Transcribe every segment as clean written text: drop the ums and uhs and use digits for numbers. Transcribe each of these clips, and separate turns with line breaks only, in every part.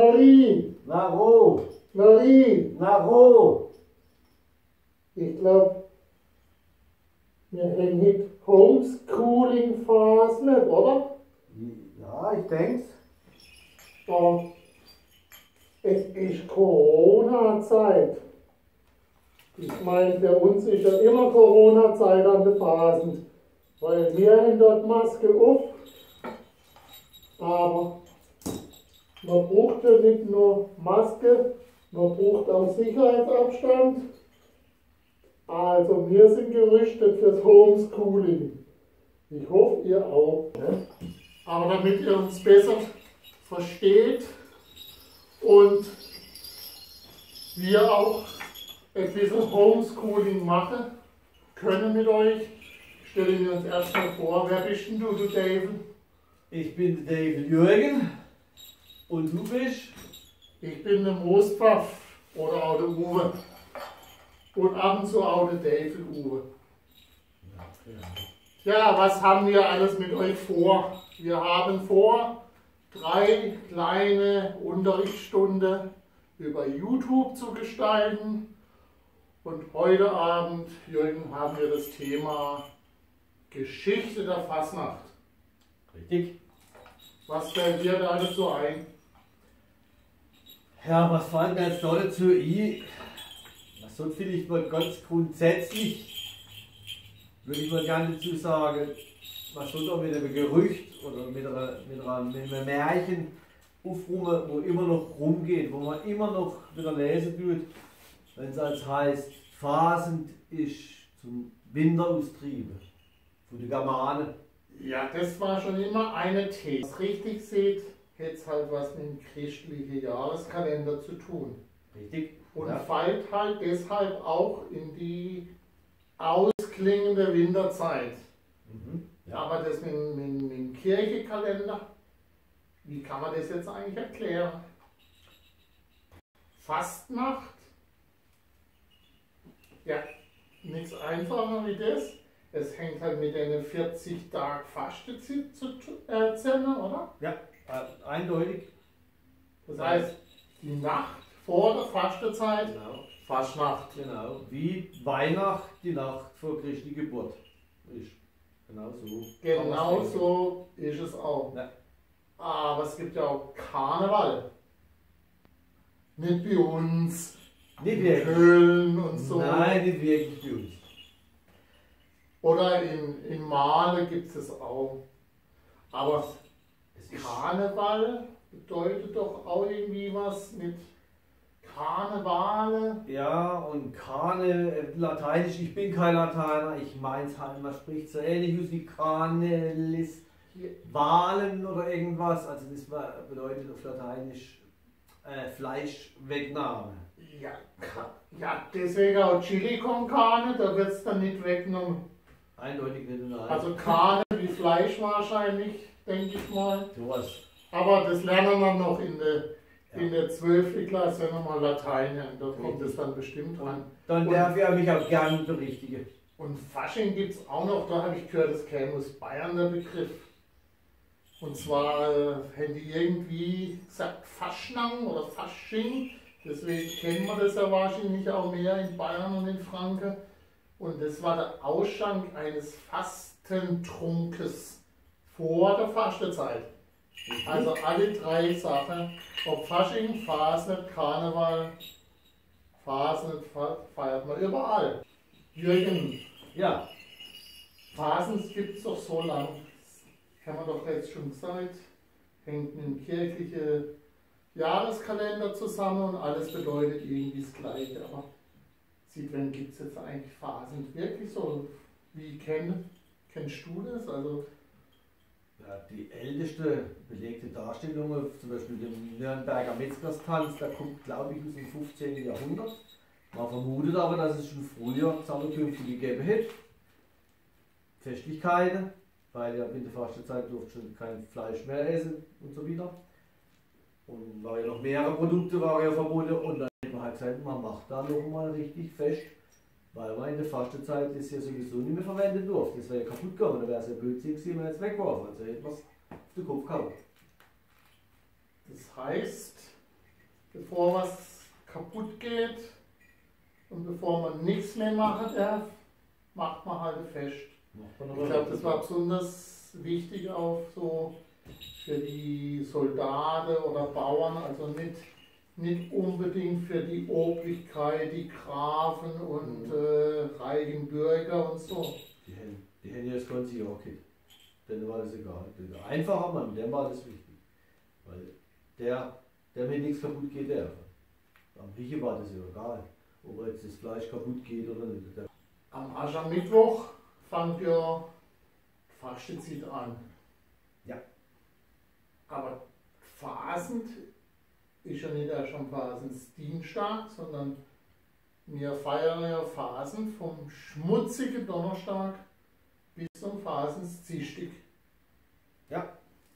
Marie,
Na wo?
Marie,
Na wo?
ich glaube, wir haben nicht Homeschooling-Phase nicht, oder?
Ja, ich denk's.
Aber es ist Corona-Zeit. Ich meine, bei uns ist ja immer Corona-Zeit an der Phasen, weil wir haben dort Maske auf, aber man braucht ja nicht nur Maske, man braucht auch Sicherheitsabstand. Also wir sind gerüstet fürs Homeschooling. Ich hoffe, ihr auch. Ne? Aber damit ihr uns besser versteht und wir auch ein bisschen Homeschooling machen können mit euch, stellen wir uns erstmal vor. Wer bist denn du David?
Ich bin der David Jürgen. Und du bist?
Ich bin der Moostpfaff oder auch der Uwe. Und ab und zu auch der David Uwe. Ja, was haben wir alles mit euch vor? Wir haben vor, 3 kleine Unterrichtsstunden über YouTube zu gestalten. Und heute Abend, Jürgen, haben wir das Thema Geschichte der Fasnacht.
Richtig.
Was fällt dir da dazu ein?
Ja, was fällt mir jetzt da dazu ein? Was soll vielleicht mal ganz grundsätzlich, würde ich mal gerne dazu sagen, was soll da mit einem Gerücht oder mit einem Märchen aufrufen, wo immer noch rumgeht, wo man immer noch wieder lesen tut, wenn es als heißt, Fasend ist zum Winter austrieben, von den Germanen.
Ja, das war schon immer eine These. Was richtig seht, hätte es halt was mit dem christlichen Jahreskalender zu tun.
Richtig?
Und
Ja.
fällt halt deshalb auch in die ausklingende Winterzeit.
Ja.
Aber das mit dem Kirchenkalender, wie kann man das jetzt eigentlich erklären? Fastnacht? Ja, nichts einfacher wie das. Es hängt halt mit den 40 Tagen Fastenzeit zusammen, oder?
Ja, eindeutig.
Das heißt, die Nacht vor der Fastenzeit,
Genau.
Fastnacht.
Genau, wie Weihnacht die Nacht vor Christi Geburt ist. Genau so.
Genau so ist es auch.
Ja.
Aber es gibt ja auch Karneval. Nicht bei uns,
Nicht
in
wirklich.
Köln und so.
Nein, nicht wirklich bei uns.
Oder in Male gibt es auch. Aber
Es ist
Karneval bedeutet doch auch irgendwie was mit Karnevale.
ja, und Lateinisch, ich bin kein Lateiner, ich meins halt, man spricht so ähnlich aus wie Canelis, Wahlen oder irgendwas, also das bedeutet auf Lateinisch Fleischwegnahme.
Ja, ja, deswegen auch Chili con Carne, da wird es dann nicht weggenommen.
Eindeutig nicht nein.
Also Carne wie Fleisch wahrscheinlich, denke ich mal.
Sowas.
Aber das lernen wir noch in der 12. Klasse nochmal Latein, da kommt es dann bestimmt dran.
Dann darf ich mich auch gerne berichtigen.
Und Fasching gibt es auch noch, da habe ich gehört, das käme aus Bayern der Begriff. Und zwar haben die irgendwie gesagt Faschnang oder Fasching, deswegen kennen wir das ja wahrscheinlich auch mehr in Bayern und in Franken. Und das war der Ausschank eines Fastentrunkes vor der Fastenzeit. Also alle 3 Sachen, ob Fasching, Fasnet, Karneval, Fasnet feiert man überall. Jürgen,
Ja,
Fasens gibt es doch so lang, haben wir doch jetzt schon gesagt, hängt mit dem kirchlichen Jahreskalender zusammen und alles bedeutet irgendwie das Gleiche. Aber sieht, wann gibt es jetzt eigentlich Phasen wirklich so? Wie kennst du das? Also,
ja, die älteste belegte Darstellung, zum Beispiel dem Nürnberger Metzgerstanz, der kommt glaube ich aus dem 15. Jahrhundert. Man vermutet aber, dass es schon früher Zusammenkünfte gegeben hätte. Festlichkeiten, weil ja in der Fastenzeit durfte schon kein Fleisch mehr essen und so wieder. Und war ja noch mehrere Produkte waren ja verboten und dann hat man halt gesagt, man macht da nochmal richtig fest, weil man in der Fastenzeit das ja sowieso nicht mehr verwenden durfte. Das wäre ja kaputt gegangen, da wäre es ja blödsinnig gewesen, wenn man jetzt weggeworfen, also hätte man es auf den Kopf gehauen.
das heißt, bevor was kaputt geht und bevor man nichts mehr machen darf, macht man halt fest. Ich glaube, das war besonders wichtig auch so für die Soldaten oder Bauern, also nicht unbedingt für die Obrigkeit, die Grafen und reichen Bürger und so.
Die hätten ja das ganze Jahr gekriegt. Denen war das egal. Der einfache Mann, dem war das wichtig. Weil der mir nichts kaputt geht, der. Am Riechen war das ja egal, ob jetzt das Fleisch kaputt geht oder nicht.
Am Aschermittwoch fängt ja Fastenzeit an.
Ja.
Aber Fasend ist ja nicht erst am Fasensdienstag, sondern wir feiern ja Fasen vom schmutzigen Donnerstag bis zum Fasensdienstag.
Ja.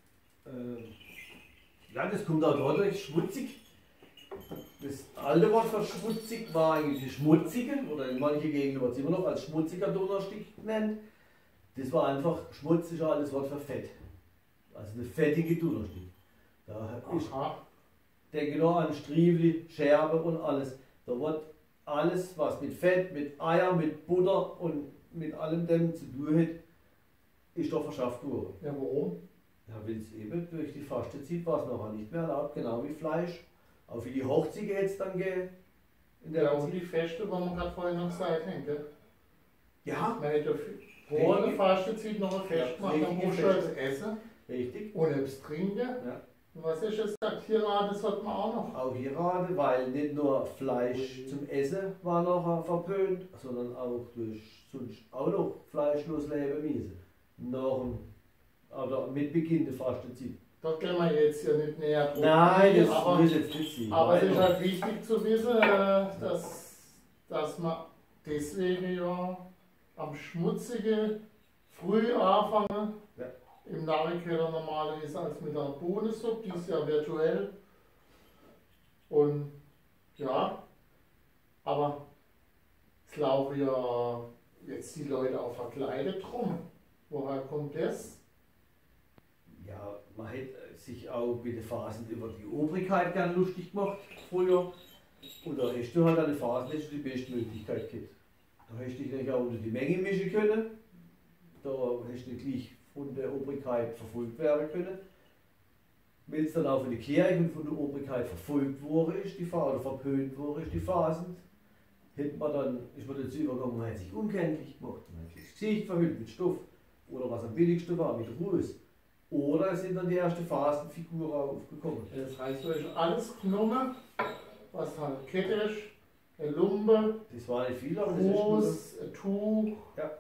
Ja, das kommt auch dadurch, schmutzig. Das alte Wort für schmutzig war eigentlich die schmutzige, oder in manchen Gegenden wird es immer noch als schmutziger Donnerstag genannt. Das war einfach schmutzig, alles Wort für Fett. Also eine fettige Donnerstag. Da ist, denke noch an Striebli, Scherbe und alles. Da wird alles, was mit Fett, mit Eier, mit Butter und mit allem dem zu tun hat, ist doch verschafft worden.
Ja, warum?
Ja, weil es eben durch die Fastenzeit war es nachher nicht mehr erlaubt, genau wie Fleisch. Auch für die Hochzeit jetzt dann gehen.
Ja, und die Feste, die wir gerade vorhin noch gesagt haben, gell?
Ja.
Man hätte vor der Fastenzeit noch ein Fest gemacht, dann musst du das essen.
Richtig.
Und etwas trinken.
Ja.
Und was ist jetzt gesagt? Hirade, das hat man auch noch.
Auch Hirade, weil nicht nur Fleisch zum Essen war nachher verpönt, sondern auch durch sonst auch noch fleischlos leben müssen. Oder mit Beginn der Fastenzeit.
Da gehen wir jetzt ja nicht näher drauf.
Nein, das muss jetzt nicht sein.
Aber es ist halt wichtig zu wissen, dass man deswegen ja am schmutzigen früh anfangen.
Ja.
Im Narrenkeller normalerweise als mit einer Bohnensuppe, die ist ja virtuell. Und ja, aber es laufen ja jetzt die Leute auch verkleidet rum. Woher kommt das?
Ja, man hätte sich auch mit den Phasen über die Obrigkeit gern lustig gemacht früher. Und da hast du halt an den Phasen nicht die beste Möglichkeit gehabt. Da hast du dich nicht auch unter die Menge mischen können. Da hast du nicht gleich von der Obrigkeit verfolgt werden können. Wenn es dann auch von der Kirche und von der Obrigkeit verfolgt worden ist, die Phase, oder verpönt worden ist, die Phasen, ist man dazu übergegangen, man hat sich unkenntlich gemacht, man hat sich das Gesicht verhüllt mit Stoff. Oder was am billigsten war, mit Ruß. Oder sind dann die ersten Phasenfiguren aufgekommen.
Das heißt, du hast alles genommen, was halt Kette ist, eine Lumpe,
Das war nicht viel, aber das
Fuß, ein Tuch.
Ja.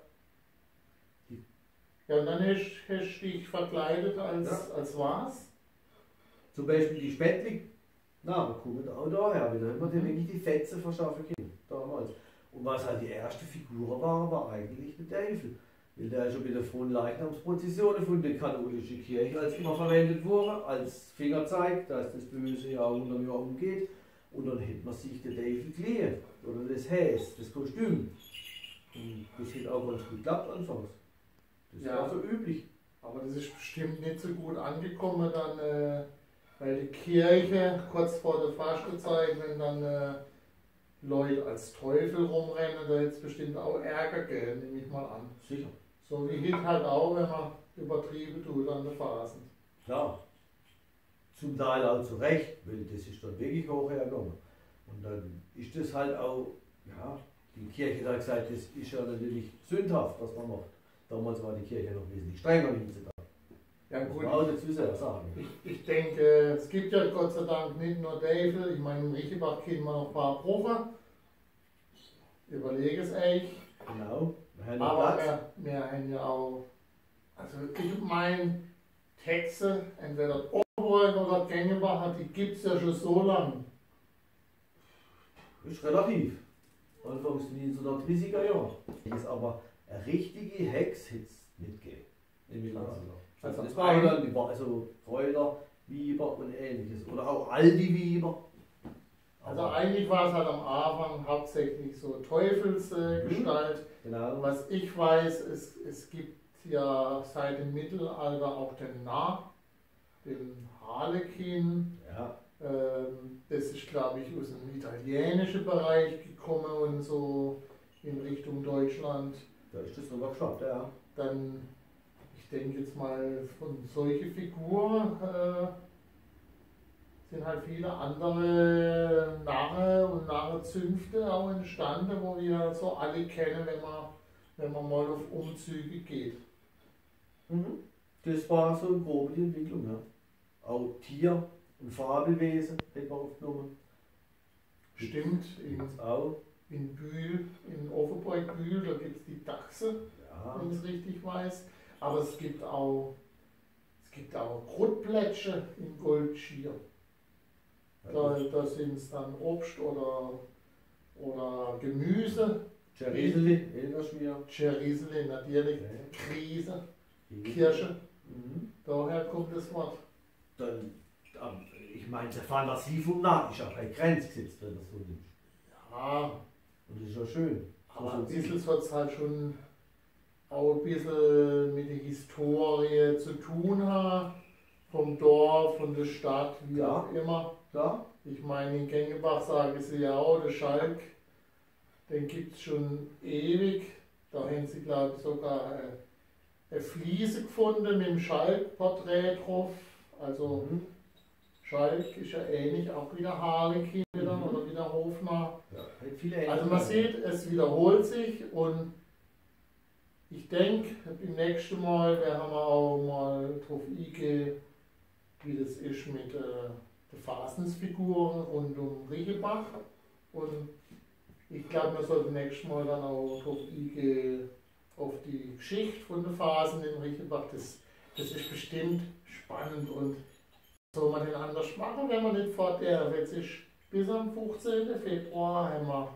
Ja, und dann hast du dich verkleidet als was?
Zum Beispiel die Spätling, na, wir kommen auch daher, wieder haben wir dir wirklich die Fetze verschaffen können, damals. Und was halt die erste Figur war eigentlich der Teufel. Weil der ist schon bei der frohen Leichnamsprozessionen von der katholischen Kirche als immer verwendet wurde, als Fingerzeig, dass das Böse ja 100 Jahre umgeht. Und dann hätte man sich der Teufel gelehrt, oder das Häs, das Kostüm. Und das hätte auch ganz gut geklappt anfangs. Das
Ja.
war so üblich.
Aber das ist bestimmt nicht so gut angekommen, dann, weil die Kirche kurz vor der Fastenzeit, wenn dann Leute als Teufel rumrennen, da hätte es bestimmt auch Ärger geben, nehme ich mal an.
Sicher.
So wie Hit halt auch, wenn man übertrieben tut an der Phasen.
Klar. Zum Teil auch zu Recht, weil das ist dann wirklich hoch hergegangen. Und dann ist das halt auch, ja, die Kirche hat gesagt, das ist ja natürlich sündhaft, was man macht. Damals war die Kirche noch wesentlich strenger hinzutragen.
Ja
Muss
gut,
man auch dazu selber sagen.
ich denke, es gibt ja Gott sei Dank nicht nur Teufel, ich meine, in Riechebach kennen wir noch ein paar Profi. Überlege es euch.
Genau. Wir haben noch
Aber
Platz.
wir haben ja auch, also ich meine, Texte, entweder Oberburg oder Gängebacher, die gibt es ja schon so lange.
Ist relativ. Anfangs 1930er Jahre. Ist aber eine richtige Hex hätte es nicht gegeben. Im Mittelalter. Also das waren dann die also Kräuter, Weiber und ähnliches. Oder auch Aldi-Weiber.
Also eigentlich war es halt am Anfang hauptsächlich so Teufelsgestalt.
Genau.
Was ich weiß, es gibt ja seit dem Mittelalter auch den Narr, den Harlekin.
Ja.
Das ist, glaube ich, aus dem italienischen Bereich gekommen und so in Richtung Deutschland.
Da ist das noch geschafft, ja.
Dann, ich denke jetzt mal, von solchen Figuren sind halt viele andere Narren und Narrenzünfte auch entstanden, wo wir so alle kennen, wenn man mal auf Umzüge geht.
Mhm. Das war so eine grobe die Entwicklung, ja. Auch Tier- und Fabelwesen hätte man aufgenommen.
Stimmt,
Gibt's auch.
in Bühl, in Offenburg-Bühl, da gibt es die Dachse,
Ja.
wenn ich es richtig weiß. Aber es gibt auch Kruttplätsche in Goldschier. Da sind es dann Obst oder Gemüse.
Ceriseli, Elderschmier.
Ceriseli natürlich,
Ja.
Krise, Kirsche,
Mhm.
daher kommt das Wort.
Dann, ich meine, der Fantasie vom Narr ist ja keine Grenze gesetzt, wenn das so nimmt.
Ja,
Und das ist ja schön.
aber
So
ein
sieht's
bisschen hat es halt schon auch ein bisschen mit der Historie zu tun haben, vom Dorf, von der Stadt, wie
Ja.
auch immer.
klar.
Ich meine, in Gengebach sagen sie ja auch, der Schalk, den gibt es schon ewig. Da haben sie, glaube ich, sogar eine Fliese gefunden mit dem Schalk-Porträt drauf. Also
Mhm.
Schalk ist ja ähnlich, auch wieder Harlekin wieder
Mhm.
oder wieder Hofnarr.
Ja, hat viele
Also man sieht, es wiederholt sich und ich denke, beim nächsten Mal werden wir auch mal drauf eingehen, wie das ist mit den Fasensfiguren rund um Riechelbach. Und ich glaube, wir sollten nächstes Mal dann auch drauf eingehen, auf die Geschichte von den Phasen in Riechelbach. Das ist bestimmt spannend und soll man den anders machen, wenn man nicht fortfährt. Jetzt ist bis am 15. Februar haben wir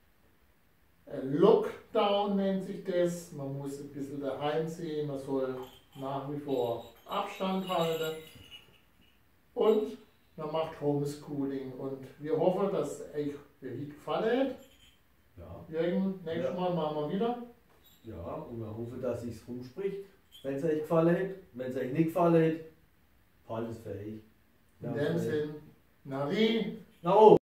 Lockdown, nennt sich das. Man muss ein bisschen daheim sein, man soll nach wie vor Abstand halten und man macht Homeschooling. Und wir hoffen, dass euch der Lied gefallen hat.
Ja.
Jürgen, nächstes
Ja.
Mal machen wir wieder.
Ja, und wir hoffen, dass es sich rumspricht. Wenn es euch gefallen hat, wenn es euch nicht gefallen hat, alles fähig.
In dem Sinn, Nari.
Na oh!